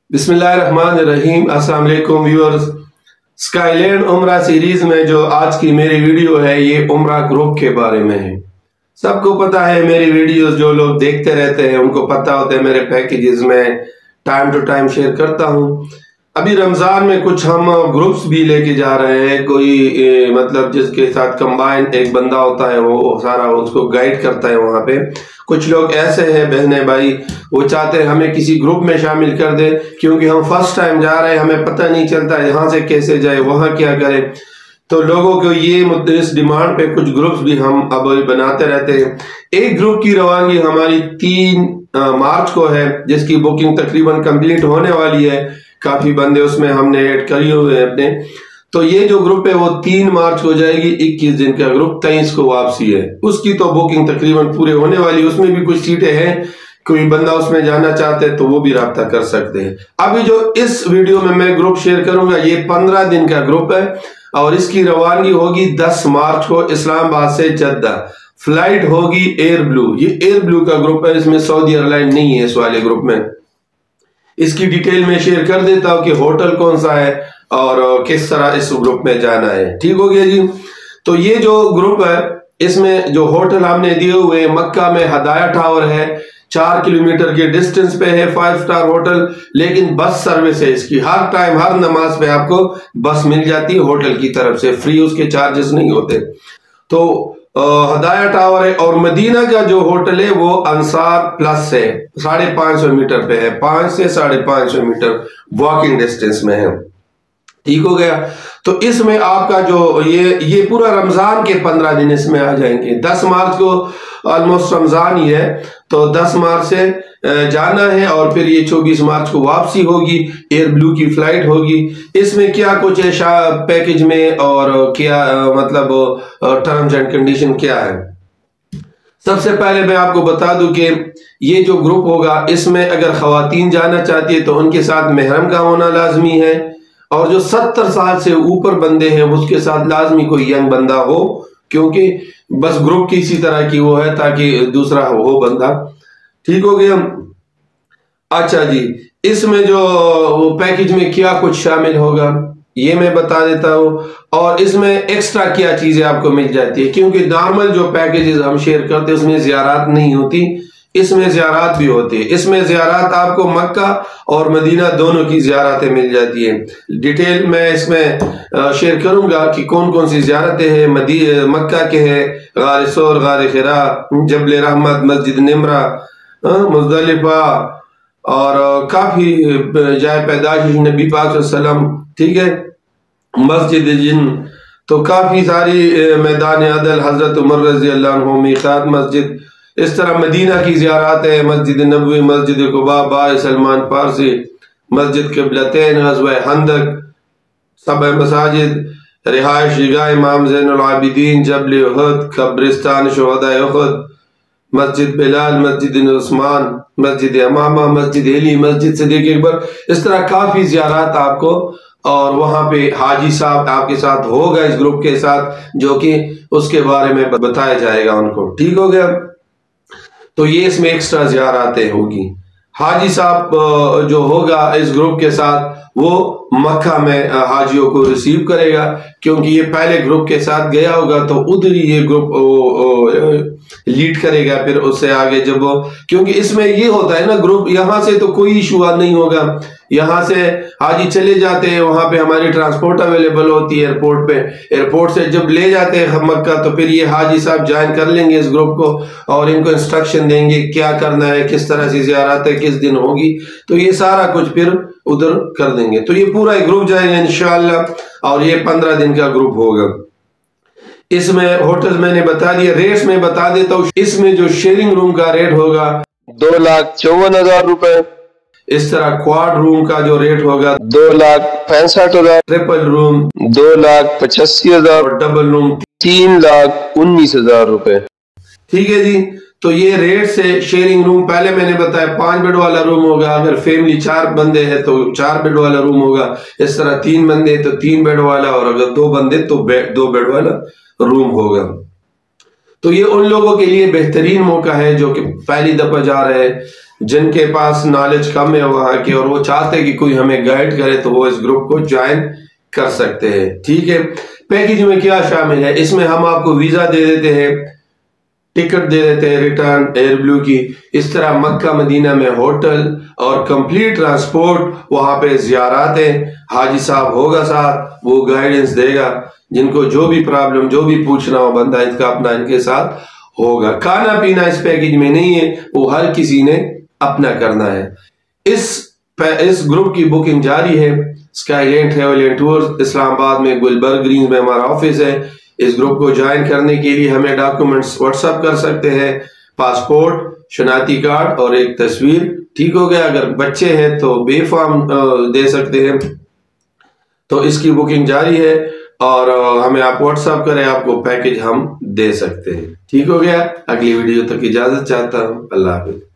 बिस्मिल्लाहिर्रहमानिर्रहीम। अस्सलाम वालेकुम व्यूअर्स। स्काईलैंड उम्रा सीरीज में जो आज की मेरी वीडियो है ये उम्रा ग्रुप के बारे में है। सबको पता है मेरी वीडियोस जो लोग देखते रहते हैं उनको पता होता है मेरे पैकेजेस में टाइम टू टाइम शेयर करता हूँ। अभी रमजान में कुछ हम ग्रुप्स भी लेके जा रहे हैं। कोई मतलब जिसके साथ कंबाइन एक बंदा होता है वो सारा उसको गाइड करता है वहाँ पे। कुछ लोग ऐसे हैं बहने भाई वो चाहते हैं हमें किसी ग्रुप में शामिल कर दे क्योंकि हम फर्स्ट टाइम जा रहे हैं, हमें पता नहीं चलता यहाँ से कैसे जाए वहाँ क्या करें। तो लोगों को ये इस डिमांड पे कुछ ग्रुप्स भी हम अब बनाते रहते हैं। एक ग्रुप की रवानगी हमारी 3 मार्च को है जिसकी बुकिंग तकरीबन कंप्लीट होने वाली है। काफी बंदे उसमें हमने ऐड करे हुए हैं अपने। तो ये जो ग्रुप है वो 3 मार्च को जाएगी। 21 दिन का ग्रुप 23 को वापसी है। उसकी तो बुकिंग तकरीबन पूरे होने वाली है। उसमें भी कुछ सीटें हैं, कोई बंदा उसमें जाना चाहते हैं तो वो भी राब्ता कर सकते हैं। अभी जो इस वीडियो में मैं ग्रुप शेयर करूंगा ये 15 दिन का ग्रुप है और इसकी रवानगी होगी 10 मार्च को इस्लामाबाद से जद्दा। फ्लाइट होगी एयर ब्लू। ये एयर ब्लू का ग्रुप है, इसमें सऊदी एयरलाइन नहीं है इस वाले ग्रुप में। इसकी डिटेल में शेयर कर देता हूं कि होटल कौन सा है और किस तरह इस ग्रुप में जाना है। ठीक हो गया जी। तो ये जो ग्रुप है इसमें जो होटल हमने दिए हुए मक्का में हदाया टावर है, 4 किलोमीटर के डिस्टेंस पे है, 5 स्टार होटल। लेकिन बस सर्विस है इसकी, हर टाइम हर नमाज पे आपको बस मिल जाती है होटल की तरफ से, फ्री, उसके चार्जेस नहीं होते। तो हदाया टावर है और मदीना का जो होटल है वो अंसार प्लस है, 550 मीटर पे है, 5 से 550 मीटर वॉकिंग डिस्टेंस में है। ठीक हो गया। तो इसमें आपका जो ये पूरा रमजान के 15 दिन इसमें आ जाएंगे। 10 मार्च को ऑलमोस्ट रमजान ही है तो 10 मार्च से जाना है और फिर ये 24 मार्च को वापसी होगी। एयर ब्लू की फ्लाइट होगी। इसमें क्या कुछ है पैकेज में और क्या मतलब टर्म्स एंड कंडीशन क्या है। सबसे पहले मैं आपको बता दूं कि ये जो ग्रुप होगा इसमें अगर खवातीन जाना चाहती है तो उनके साथ महरम का होना लाजमी है और जो 70 साल से ऊपर बंदे हैं उसके साथ लाजमी कोई यंग बंदा हो, क्योंकि बस ग्रुप की इसी तरह की वो है ताकि दूसरा हो बंदा। ठीक हो गया। अच्छा जी, इसमें जो पैकेज में क्या कुछ शामिल होगा ये मैं बता देता हूँ और इसमें एक्स्ट्रा क्या चीजें आपको मिल जाती है, क्योंकि नॉर्मल जो पैकेजेस हम शेयर करते हैं उसमें ज़ियारत नहीं होती, इसमें ज़ियारत भी होती है। इसमें ज़ियारत आपको मक्का और मदीना दोनों की ज़ियारतें मिल जाती हैं। डिटेल मैं इसमें शेयर करूंगा कि कौन कौन सी ज़ियारतें हैं। मक्का के हैं गार सोर, गार खिरा, जबल रहमत, मस्जिद निमरा, मुज़दलिफा और काफी जाए पैदाइश नबी पाक सल्लल्लाहु अलैहि वसल्लम। ठीक है, मस्जिद जिन, तो काफी सारी मैदान अदल, हजरत उमर रज़ी अल्लाह अन्हु, मीक़ात मस्जिद। इस तरह मदीना की ज़ियारत है, मस्जिद नबवी, मस्जिद कुबा, बाय सलमान फारसी, मस्जिद क़िबलतैन, ग़ज़वा हंदक, सबअ मसाजिद, रिहाइश गाह इमाम ज़ैनुल आबिदीन, जबल उहद, कब्रिस्तान शुहदाए उहद, मस्जिद बिलाल, मस्जिद उस्मान, मस्जिद अमामा, मस्जिद अली, मस्जिद सिद्दीक़ अकबर। इस तरह काफी ज़ियारत आपको और वहां पे हाजी साहब आपके साथ होगा इस ग्रुप के साथ, जो कि उसके बारे में बताया जाएगा उनको। ठीक हो गया। तो ये इसमें एक्स्ट्रा ज़ियारतें होगी। हाजी साहब जो होगा इस ग्रुप के साथ वो मक्का में हाजियों को रिसीव करेगा, क्योंकि ये पहले ग्रुप के साथ गया होगा तो उधर ही ये ग्रुप लीड करेगा। फिर उससे आगे जब वो, क्योंकि इसमें ये होता है ना ग्रुप, यहाँ से तो कोई इशू नहीं होगा। यहाँ से हाजी चले जाते हैं, वहां पे हमारी ट्रांसपोर्ट अवेलेबल होती है एयरपोर्ट पे। एयरपोर्ट से जब ले जाते हैं मक्का तो फिर ये हाजी साहब ज्वाइन कर लेंगे इस ग्रुप को और इनको इंस्ट्रक्शन देंगे क्या करना है, किस तरह से ज़ियारत है, किस दिन होगी, तो ये सारा कुछ फिर उधर कर देंगे। तो ये पूरा ग्रुप जाएगा इंशाअल्लाह और ये 15 दिन का ग्रुप होगा। इसमें होटल मैंने बता दिया, रेट्स में बता देता हूँ। इसमें जो शेयरिंग रूम का रेट होगा 2,54,000 रुपए। इस तरह क्वाड रूम का जो रेट होगा 2,65,000, ट्रिपल रूम 2,85,000 और डबल रूम 3,19,000 रुपए। ठीक है जी। तो ये रेट से शेयरिंग रूम पहले मैंने बताया 5 बेड वाला रूम होगा, अगर फैमिली 4 बंदे हैं तो 4 बेड वाला रूम होगा। इस तरह 3 बंदे तो 3 बेड वाला और अगर 2 बंदे तो 2 बेड वाला रूम होगा। तो ये उन लोगों के लिए बेहतरीन मौका है जो कि पहली दफा जा रहे हैं। جن کے پاس نالج کم ہے وہاں کی اور وہ چاہتے ہیں کہ کوئی ہمیں گائیڈ کرے تو وہ اس گروپ کو جوائن کر سکتے ہیں. ٹھیک ہے. پیکیج میں کیا شامل ہے؟ اس میں ہم آپ کو ویزا دے دیتے ہیں، ٹکٹ دے دیتے ہیں ریٹرن ایئر بلو کی، اس طرح مکہ مدینہ میں ہوٹل اور کمپلیٹ ٹرانسپورٹ، وہاں پہ زیارات ہیں، حاجی صاحب ہوگا ساتھ، وہ گائیڈنس دے گا، جن کو جو بھی پرابلم جو بھی پوچھنا ہو بندہ ان کا اپنا ان کے ساتھ ہوگا. کھانا پینا اس پیکیج میں نہیں ہے، وہ ہر کسی نے اپنا کرنا ہے. اس گروپ کی بکنگ جاری ہے. Sky Land travel and tours Islamabad میں گلبرگ گرینز میں ہمارا آفس ہے. اس گروپ کو جوائن کرنے کے لیے ہمیں ڈاکومنٹس واٹس ایپ کر سکتے ہیں، پاسپورٹ، شناختی کارڈ اور ایک تصویر. ٹھیک ہو گیا. اگر بچے ہیں تو بے فارم دے سکتے ہیں. تو اس کی بکنگ جاری ہے اور ہمیں آپ واٹس ایپ کریں، آپ کو پیکیج ہم دے سکتے ہیں. ٹھیک ہو گیا. اگلی ویڈیو تک اجازت چاہتا ہوں. اللہ حافظ.